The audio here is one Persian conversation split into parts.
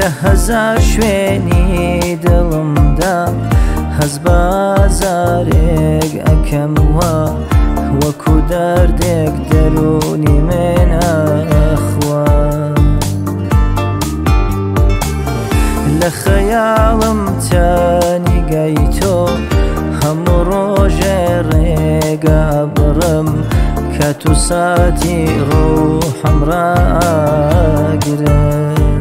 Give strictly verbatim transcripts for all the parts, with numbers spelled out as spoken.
لە هەزار شوێنی دڵمدا هەز بازارێک ئەکەموە وەکو دەردێک دەرونی من ئەخوا لە خەیاڵم تەنیگەی تۆ هەموو ڕۆژێ ڕێگە بڕم کە تو ساتی ڕوحم ڕاگرن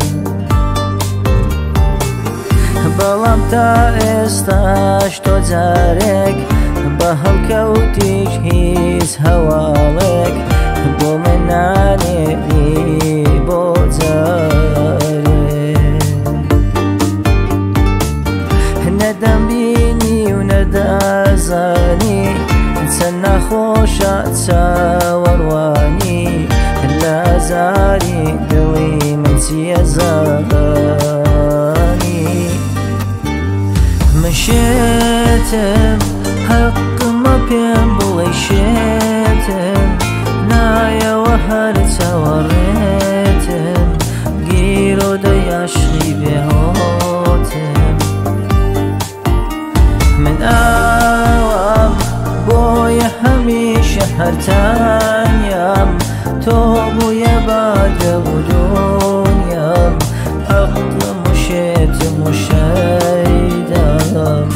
بەڵام تا ئێستاش تۆ جارێک بە هەڵکەوتیش هیچ هەواڵێک بۆ من نانێری بۆ جارێک نەدەمبینی و نەدەزانی چەند نەخۆشە چاوەڕوانی لە زاری دڵی من چیە زانی مشێتم حەقمە پێم بڵێ شێتم نایەوە هەر چاوەڕێتم گیرۆدە یاشقی بێهۆتم من ئاوام بۆیە هەمیشە هەرتانیام تۆ بوویە بادە و دۆنیام حەقم و شێتم و شەیدام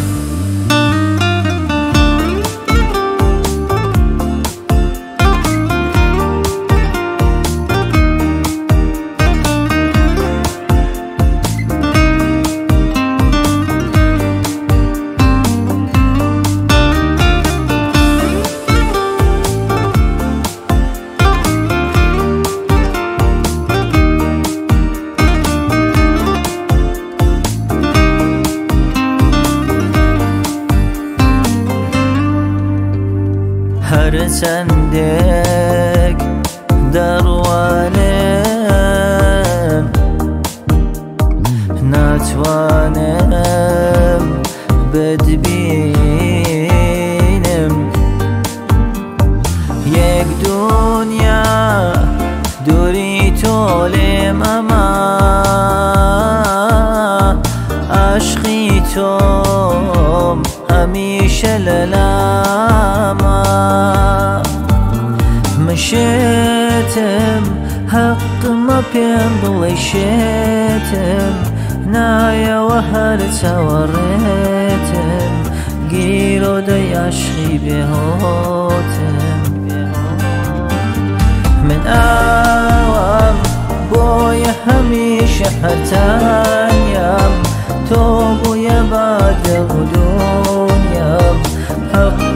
هەر چەندێک دەڕوانم ناتوانم بتبینم یەک دونیا دووری تۆ لێم ئەما عاشقی تۆم هەمیشە لەلامە مشێتم حەقمە پێم بڵێ شێتم نایەوە هەر چاوەڕێتم گیرۆدە یاشقی بێهۆتم من ئاوام بۆیە هەمیشە هەرتانیام تۆ بوویە بادە و دۆنیام